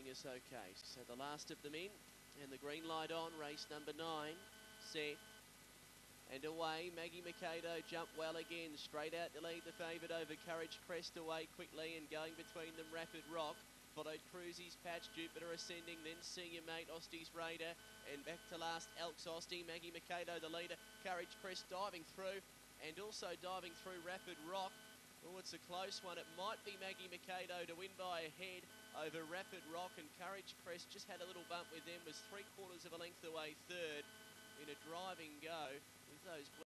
us okay. So the last of them in, and the green light on, race number 9, set. And away, Maggie Mikado jumped well again, straight out to lead the favourite over Courage Crest away quickly, and going between them Rapid Rock. Followed Cruisy's Patch, Jupiter Ascending, then Senior Mate, Osty's Raider, and back to last Elks Osty, Maggie Mikado the leader, Courage Crest diving through, and also diving through Rapid Rock. Oh, it's a close one. It might be Maggie Mikado to win by a head over Rapid Rock, and Courage Crest just had a little bump with them, was 3/4 of a length away third in a driving go with those